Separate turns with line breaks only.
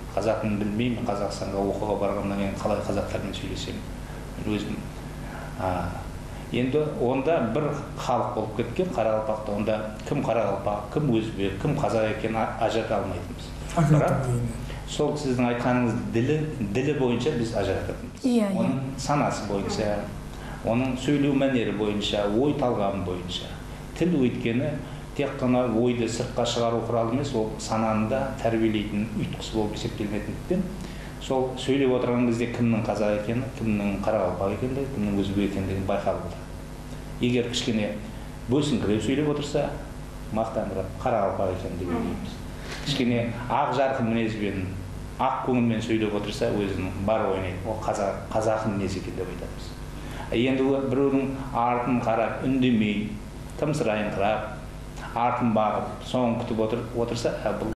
қазақ тілін білмеймін, Қазақстанға оқуға барғаннан кейін қалай қазақ тілімен сөйлесемін, өзім. Енді онда бір халық болып кеткен Қарақалпақта, онда кім Қарақалпақ, кім өзбек, кім қазақ екенін ажырата алмайтынбыз. Бірақ сол сіздің айтқаныңыз ділі бойынша біз ажырататынбыз. Оның санасы бойынша, оның сөйлеу мәнері бойынша, ой талғамы бойынша. Тіл өйткені тек қана ойды сыртқа шығару құралы емес, ол сананы да тәрбиелейтін ұйытқысы болып есептелінетіндіктен, сол сөйлеп отырған кезде кімнің қазақ екені, кімнің Қарақалпақ екені, кімнің өзбек екендігін байқалып отыр. Егер кішкене бөсіңкіреп сөйлеп отырса, мақтандырып Қарақалпақ екен деп ойлаймыз. Кішкене ақ жарқын мінезбен, ақ көңілмен сөйлеп отырса, өзінің бар ойын ол қазақ мінез екен деп айтамыз. Енді біреудің артын қарап, үндемей, тымсырайыңқырап, артын бағып, соңын күтіп отырса, бұл